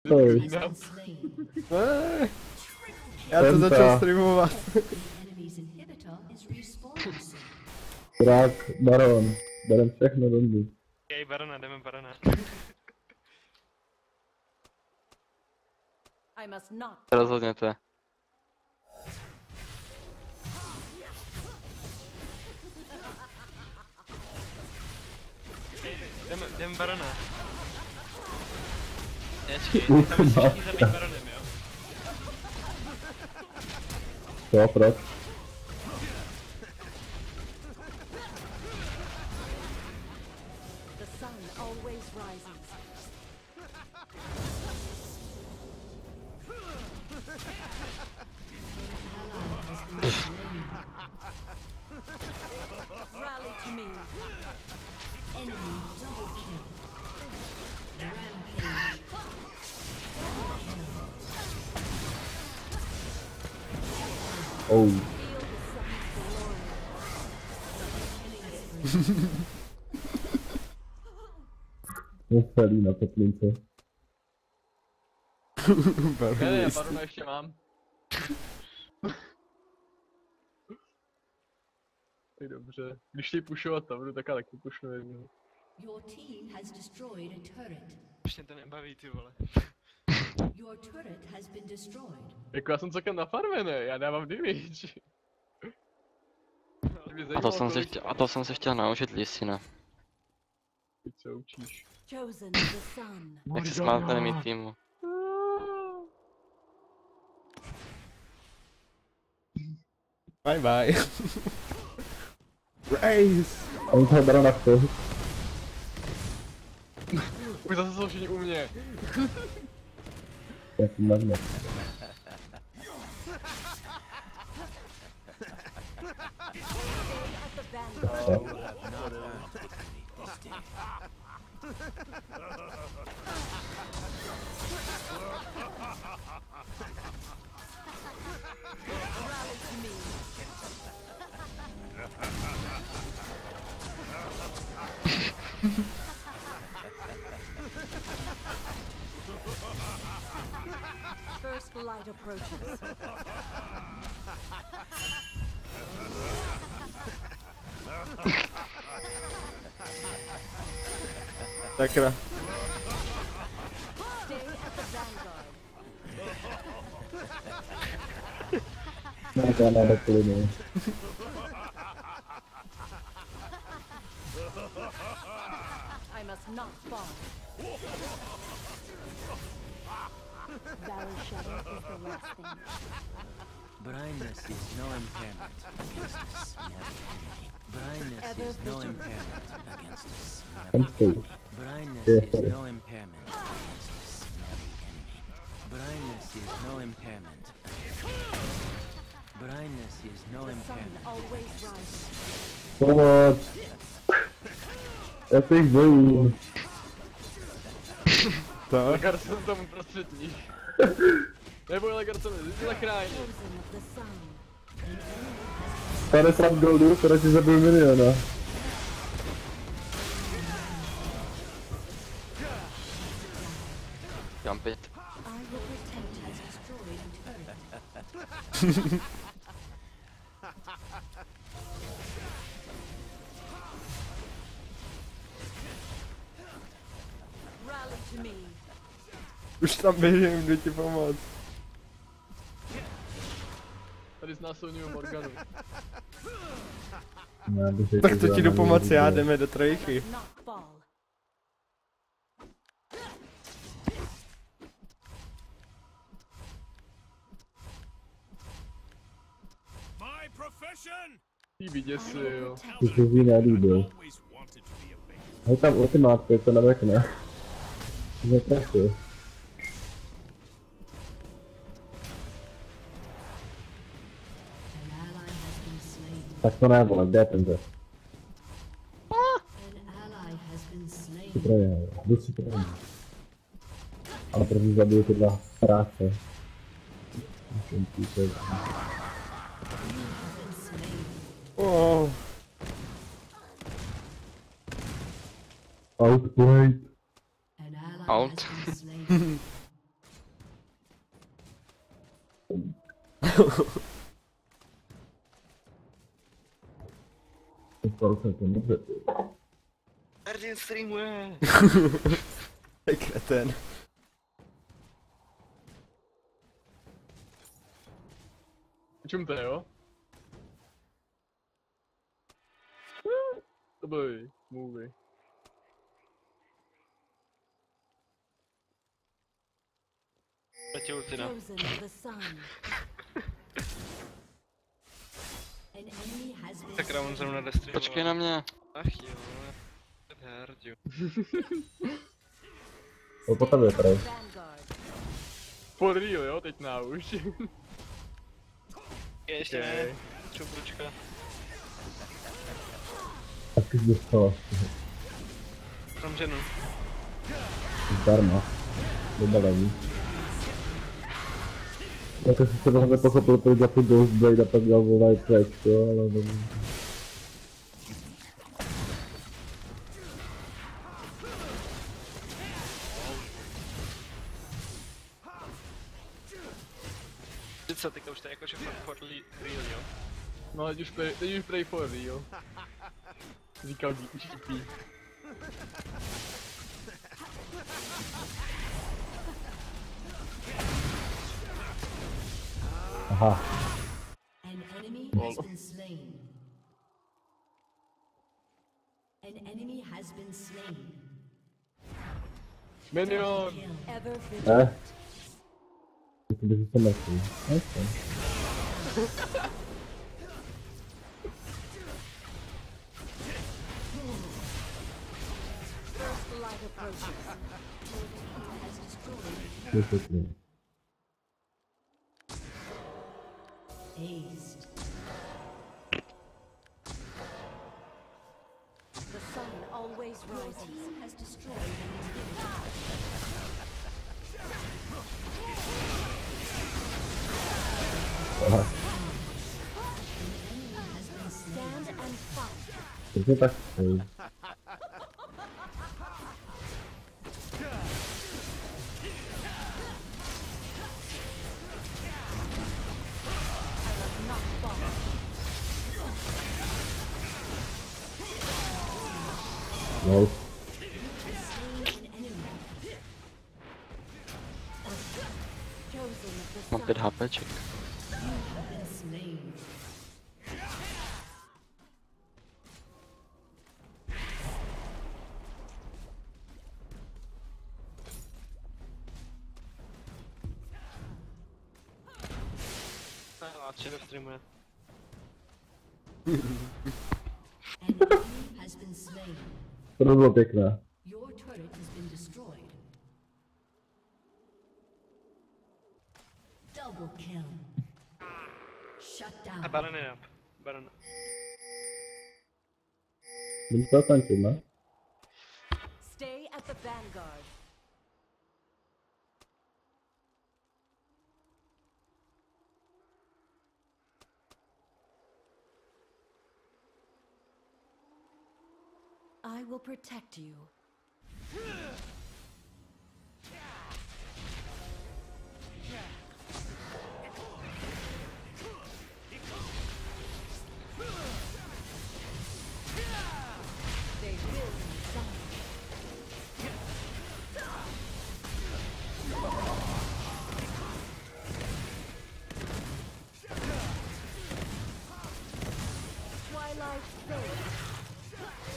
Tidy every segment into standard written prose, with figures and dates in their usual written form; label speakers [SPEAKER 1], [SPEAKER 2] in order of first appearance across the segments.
[SPEAKER 1] Oj.
[SPEAKER 2] Já to začal streamovat.
[SPEAKER 1] Krák, baron. Berem všechno dondy.
[SPEAKER 3] Jej, barona, jdeme barona.
[SPEAKER 4] Rozhodněte.
[SPEAKER 3] Jdeme barona. Nečkej, tam musíš zabít baronem, jo?
[SPEAKER 1] Co, proč? Oh. Celý na teplince.
[SPEAKER 5] Ne, já barona ještě mám. Tak dobře, když chtějí pušovat tam, tak já taky pušnu jednou.
[SPEAKER 3] Už mě to nebaví, ty vole.
[SPEAKER 5] Jako já jsem celkem na farmě, ne? Já dávám damage.
[SPEAKER 4] A to jsem se chtěl naučit Lisina.
[SPEAKER 5] Teď se učíš.
[SPEAKER 4] Jak se smáte mít týmu.
[SPEAKER 2] Bye bye. Race!
[SPEAKER 1] On toho barona chce.
[SPEAKER 5] Už zase jsou všichni u mě.
[SPEAKER 1] Jaký magnet.
[SPEAKER 6] First light approaches.
[SPEAKER 2] Sakra.
[SPEAKER 1] Ne, to náda plynu.
[SPEAKER 6] I must not fall. Valley shadow is the last thing.
[SPEAKER 7] Blindness is no impairment against a small enemy. Blindness is no impairment against a small enemy. Blindness is no impairment against a small enemy. Blindness is no impairment. Blindness is no impairment.
[SPEAKER 6] Always rise.
[SPEAKER 1] Pomoc! Já se jich bojím.
[SPEAKER 2] To?
[SPEAKER 5] Legar jsem tam prostřední. Neboj Legar, co mě zachrání.
[SPEAKER 1] 50 goldů, které si zabil miliona.
[SPEAKER 4] Jump it.
[SPEAKER 2] Už tam běžím, jdu ti pomoct.
[SPEAKER 5] Tady znásilňuju Morganu.
[SPEAKER 2] Tak to ti jdu pomoci, já jdeme do trojky.
[SPEAKER 5] Jí vyděsil.
[SPEAKER 1] To se jí nelíbil. Hej tam ultimátku, je to navekne. Zatrefil. Tak to ne, vole, kde je ten zes? Si projel, jdu si projel. Ale první zabiju ty dva práce.
[SPEAKER 2] Oh.
[SPEAKER 1] Outplayed.
[SPEAKER 4] Out.
[SPEAKER 1] Skoro jsem to dobře.
[SPEAKER 3] Hrdin streamuje.
[SPEAKER 2] To je kreten.
[SPEAKER 5] Čumte, jo? To byly movie.
[SPEAKER 3] Zatím ultina.
[SPEAKER 6] Chosen the sun. An enemy has been
[SPEAKER 3] Sakra, on zrovna jde streamovat.
[SPEAKER 4] Počkej na mě.
[SPEAKER 3] Ach jo, herďu.
[SPEAKER 1] To po tebe tady.
[SPEAKER 6] vanguard.
[SPEAKER 5] For real, jo, teď na už.
[SPEAKER 3] Ještě ne. Čupručka.
[SPEAKER 1] Taky jsi dostala.
[SPEAKER 3] Mám ženu.
[SPEAKER 1] Zdarma. Dobalení. Tak asi se tohle pochopil, proč za tu Ghost Blade a pak dal volaj track, jo, ale nevím.
[SPEAKER 3] Co, teďka už to je jakože for real, jo?
[SPEAKER 5] No, teď už pray for real. Říkal GP.
[SPEAKER 1] Aha.
[SPEAKER 6] An enemy has been slain. An enemy has been slain.
[SPEAKER 5] Minion!
[SPEAKER 6] Ever vigilant.
[SPEAKER 1] Myslím, že jsem mrtvý. Okay.
[SPEAKER 6] First light approaches. Has destroyed.
[SPEAKER 1] Vysvětlím.
[SPEAKER 6] Aced. The sun always rises. Your team has destroyed an inhibitor.
[SPEAKER 1] Aha.
[SPEAKER 6] Stand and fight.
[SPEAKER 1] Takže tak stojí.
[SPEAKER 6] Not fall.
[SPEAKER 1] No,
[SPEAKER 6] Chosen the
[SPEAKER 4] Mám
[SPEAKER 6] sun.
[SPEAKER 4] 5 HPček.
[SPEAKER 6] Been slain.
[SPEAKER 3] A čeho streamuje?
[SPEAKER 6] An enemy has been slain.
[SPEAKER 1] to bylo pěkné.
[SPEAKER 6] Your turret has been destroyed. Double kill. Shut
[SPEAKER 3] A
[SPEAKER 6] down.
[SPEAKER 3] Baron je up. Baron.
[SPEAKER 1] Budu to tančit, ne?
[SPEAKER 6] Stay at the vanguard. I will protect you. They will die. Twilight fades.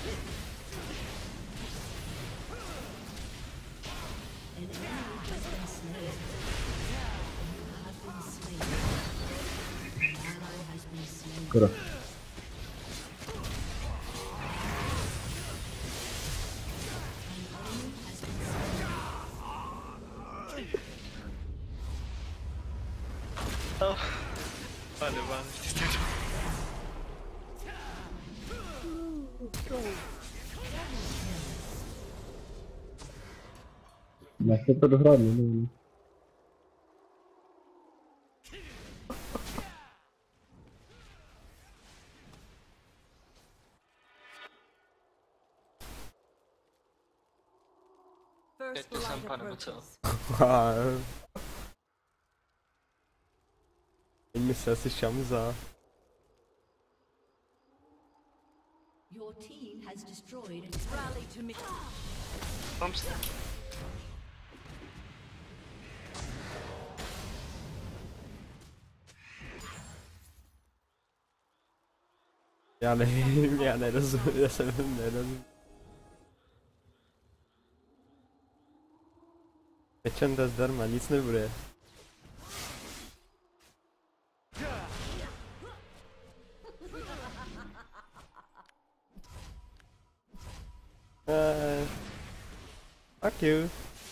[SPEAKER 6] An enemy has been slain. You have been slain. An ally has been slain.
[SPEAKER 1] Skoro.
[SPEAKER 6] An enemy has been slain.
[SPEAKER 3] Vale, vale.
[SPEAKER 1] Nechci to dohrát, nevím.
[SPEAKER 6] First
[SPEAKER 3] to
[SPEAKER 6] light
[SPEAKER 3] Sampa nebo co?
[SPEAKER 6] approaches.
[SPEAKER 2] mise asi Šamza.
[SPEAKER 6] Your team has destroyed a rally to me.
[SPEAKER 3] Tam se.
[SPEAKER 2] Já nevím, já nerozumím, já jsem nerozumím. Pečenta zdarma, nic nebude. Fuck you.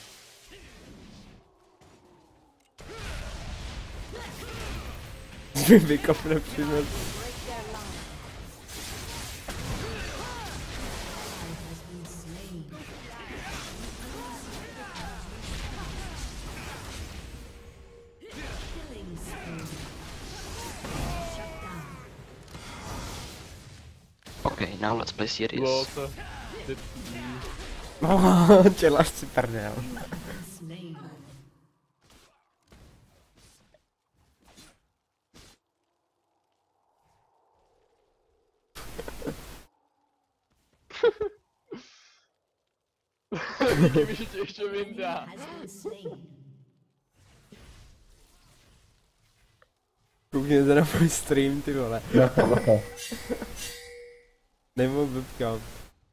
[SPEAKER 2] Vykopne přines.
[SPEAKER 4] Okay, now let's play serious.
[SPEAKER 5] LoL to.
[SPEAKER 2] No, děláš si prdel.
[SPEAKER 5] Díky mi, že tě ještě vyndá.
[SPEAKER 6] Has been slain.
[SPEAKER 2] Koukněte na můj stream, ty vole.
[SPEAKER 1] Bacha.
[SPEAKER 2] Nebo webcam.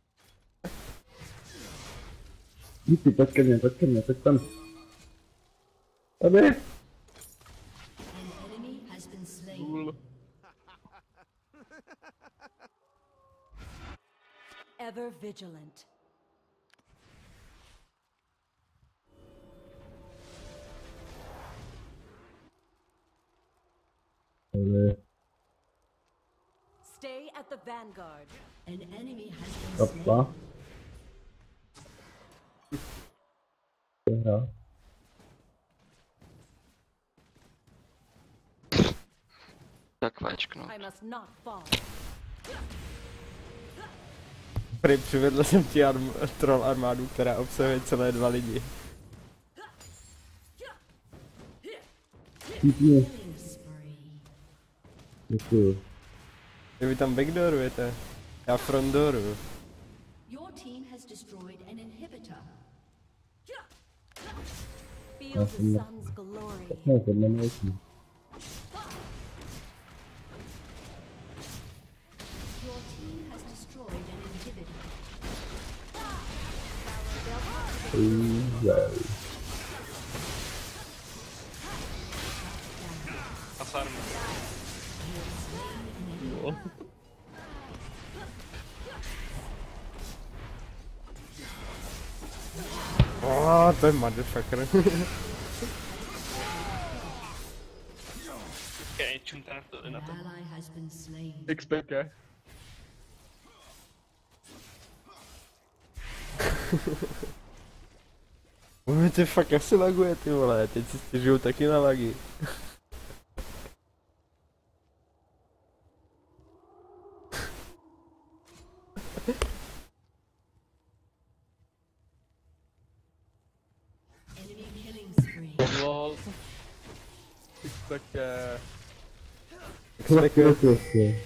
[SPEAKER 1] Díky, pojď ke mně, pojď tam. Tady.
[SPEAKER 6] An enemy has been slain.
[SPEAKER 5] Cool.
[SPEAKER 6] Ever vigilant.
[SPEAKER 1] Tady.
[SPEAKER 6] Stay at the vanguard. An enemy has been slain.
[SPEAKER 1] Opa. Hra.
[SPEAKER 4] Tak váčknu.
[SPEAKER 6] I must not fall.
[SPEAKER 2] Prý přivedl jsem ti troll armádu, která obsahuje celé 2 lidi.
[SPEAKER 1] Díky.
[SPEAKER 6] Killing spree.
[SPEAKER 1] Děkuju.
[SPEAKER 2] Vy tam backdoorujete. Já frontdooru.
[SPEAKER 6] Your team has destroyed an inhibitor. Feel
[SPEAKER 1] Já
[SPEAKER 6] the
[SPEAKER 1] jsem
[SPEAKER 6] sun's glory.
[SPEAKER 1] ne, to nemůžu.
[SPEAKER 6] Your team has destroyed an inhibitor.
[SPEAKER 3] A farmu.
[SPEAKER 2] To je motherfucker.
[SPEAKER 3] Okay, čumte na to.
[SPEAKER 6] Ally has been slain.
[SPEAKER 5] XPK.
[SPEAKER 2] Ty fakt asi laguje, ty vole, teď si stěžuju taky na lagy.
[SPEAKER 6] Enemy killing spree.
[SPEAKER 5] LoL. XPK.
[SPEAKER 1] Prostě.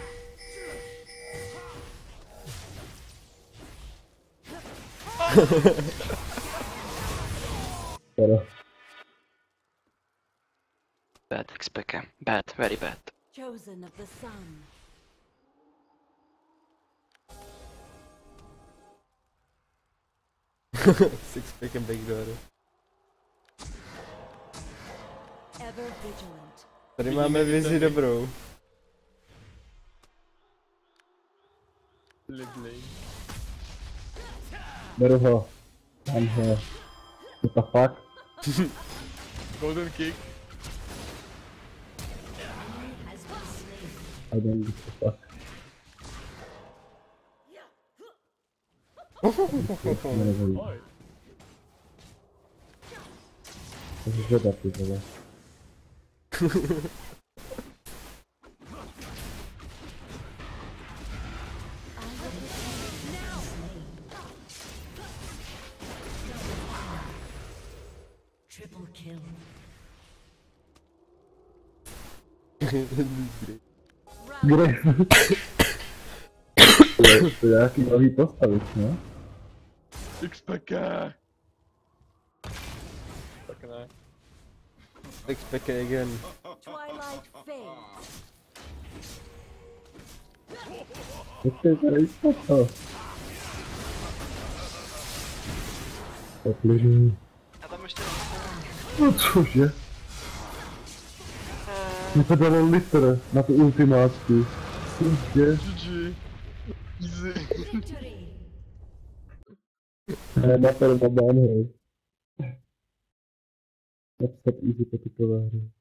[SPEAKER 1] Teda.
[SPEAKER 4] Bad XPK. Bad, very bad.
[SPEAKER 6] Chosen of the sun.
[SPEAKER 2] Sixpack and backdoor.
[SPEAKER 6] Ever vigilant.
[SPEAKER 2] Tady máme vizi dobrou.
[SPEAKER 5] Lively.
[SPEAKER 1] Beru ho. Mám ho. What the fuck?
[SPEAKER 5] Golden kick.
[SPEAKER 6] Has been slain.
[SPEAKER 1] I don't give a fuck. Nevím.
[SPEAKER 5] Oj.
[SPEAKER 1] To je žeda, ty vole.
[SPEAKER 6] Triple kill.
[SPEAKER 1] Kde? To je nějaký nový postavič, ne?
[SPEAKER 5] XPK! Tak ne.
[SPEAKER 2] XPK again.
[SPEAKER 6] Twilight fades.
[SPEAKER 1] Počkej, to je to. Popližení.
[SPEAKER 3] A tam ještě
[SPEAKER 1] No cože? Mě to dalo litr na tu ultimátku. Cože?
[SPEAKER 5] GG. Easy.
[SPEAKER 6] Victory.
[SPEAKER 1] Ne, na permabán hry. Napsat easy po typové hry.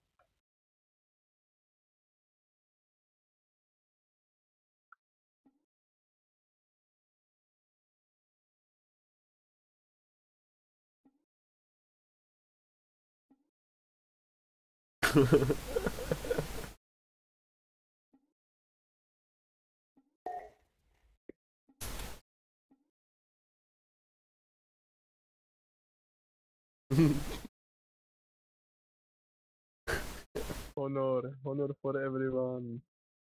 [SPEAKER 5] Honor for everyone.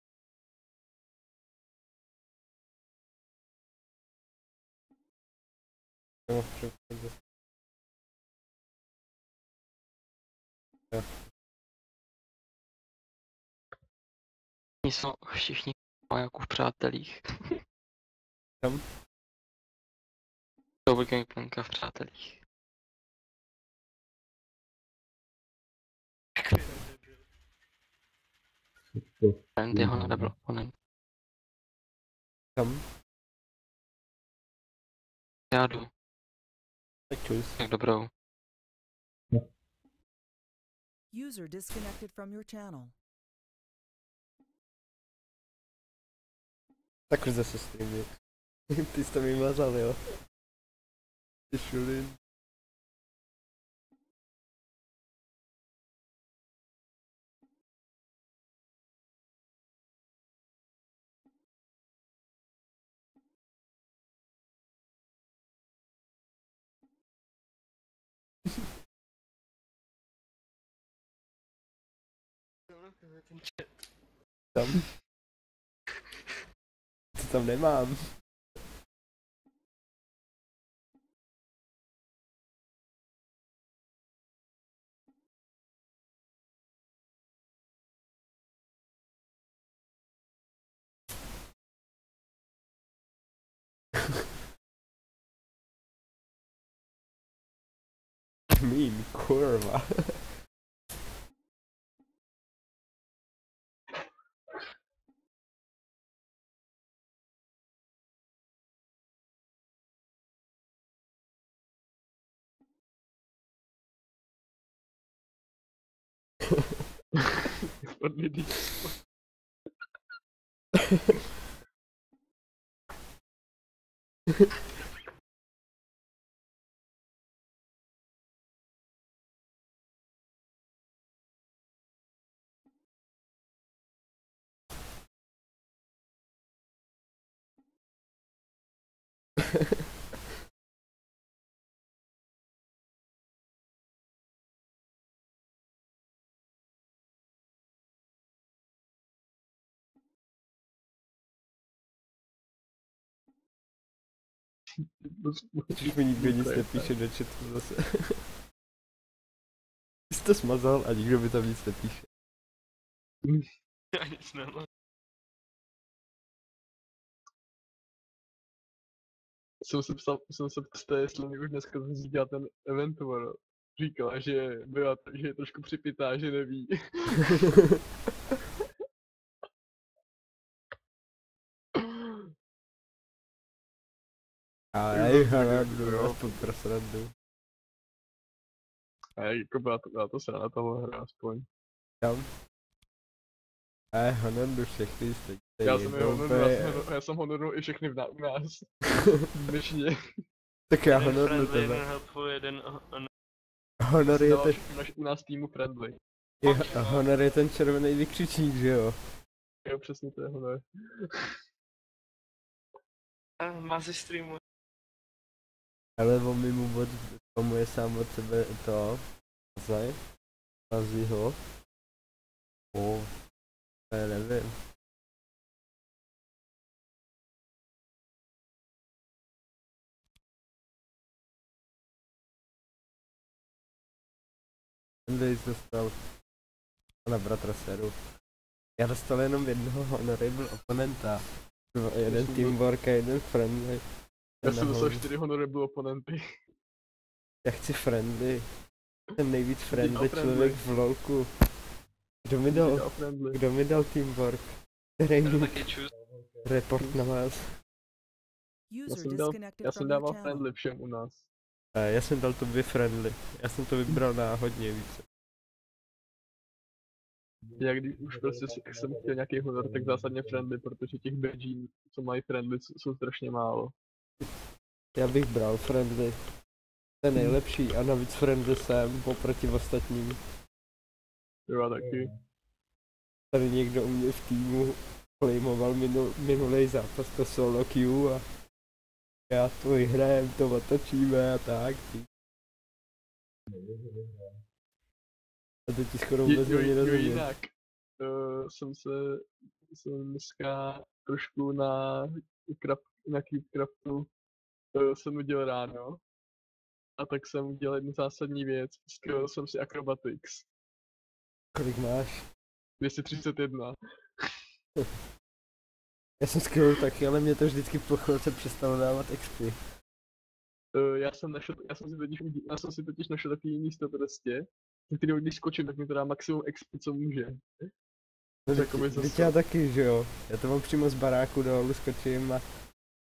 [SPEAKER 2] No, přepad.
[SPEAKER 4] Jsou všichni jako v přátelích.
[SPEAKER 2] Tam?
[SPEAKER 4] Double gangplanka v přátelích. Friend jeho na double opponent.
[SPEAKER 2] Tam?
[SPEAKER 4] Já jdu,
[SPEAKER 2] Tak čus.
[SPEAKER 4] tak dobrou.
[SPEAKER 8] User disconnected from your channel.
[SPEAKER 2] Tak už zase streamy. Ty jsi to vymazal, jo? Ty šulin. Tam? Co tam nemám? Mím, kurva.
[SPEAKER 5] Odlidí.
[SPEAKER 2] Už mi nikdo nic nepíše do chatu zase. Ty jsi to smazal a nikdo mi tam nic nepíše.
[SPEAKER 3] Já nic nemám.
[SPEAKER 5] Jsem se ptal, jestli mi už dneska zjistila ten event, no. Říkala, že že je trošku připitá, že neví.
[SPEAKER 2] A já jich hradu, aspoň pro srandu.
[SPEAKER 5] A jako byla to srana toho hra aspoň.
[SPEAKER 2] Tam? Honordu všechny stejně.
[SPEAKER 5] Já jsem honornul i všechny u nás. Dnešně.
[SPEAKER 2] Tak já honornu
[SPEAKER 3] Friendly,
[SPEAKER 2] tebe.
[SPEAKER 3] jeden helpful, jeden
[SPEAKER 2] Honor je ten...
[SPEAKER 5] U nás týmu friendly.
[SPEAKER 2] Honor je ten červený vykřičník, že jo?
[SPEAKER 5] Jo, přesně to je honor.
[SPEAKER 3] Mazi streamu.
[SPEAKER 2] Ale on mi mu od tomu je sám od sebe to... Mazí ho. Já nevím. Andy dostal na bratra seru. Já dostal jenom jednoho honorable oponenta. Jeden teamwork a jeden friendly.
[SPEAKER 5] Já jsem dostal 4 honorable oponenty.
[SPEAKER 2] Já chci friendly. Ten nejvíc friendly
[SPEAKER 5] Jdi o friendly.
[SPEAKER 2] člověk v LoLku. Kdo mi dal teamwork? Který
[SPEAKER 3] Já
[SPEAKER 2] mi
[SPEAKER 3] taky čus.
[SPEAKER 2] report na vás?
[SPEAKER 8] User
[SPEAKER 5] Já
[SPEAKER 8] disconnected
[SPEAKER 5] jsem
[SPEAKER 8] from your
[SPEAKER 5] dával
[SPEAKER 8] channel.
[SPEAKER 5] friendly všem u nás.
[SPEAKER 2] Já jsem dal tobě friendly. Já jsem to vybral náhodně více.
[SPEAKER 5] Já když už prostě jsem chtěl nějaký honor, tak zásadně friendly, protože těch badgí, co mají friendly, jsou strašně málo.
[SPEAKER 2] Já bych bral friendly. To je nejlepší a navíc friendly jsem oproti ostatním.
[SPEAKER 5] Jo, já taky.
[SPEAKER 2] Tady někdo u mě v týmu claimoval minulý zápas to solo queue a já to vyhrajem, to otočíme a tak. A to ti skoro vůbec není rozumět.
[SPEAKER 5] Jinak, jsem dneska trošku na Keepcraftu jsem udělal ráno. A tak jsem udělal jednu zásadní věc. Skvěl jsem si Acrobatics.
[SPEAKER 2] Kolik máš?
[SPEAKER 5] 231.
[SPEAKER 2] Já jsem skvěl taky, ale mě to vždycky po chvilce přestalo dávat XP.
[SPEAKER 5] Já jsem si totiž našel takový místo prostě, na který když skočím, tak mi to dá maximum XP, co může.
[SPEAKER 2] No,
[SPEAKER 5] Jako by
[SPEAKER 2] teď já taky, že jo. Já to mám přímo z baráku dolů, skočím a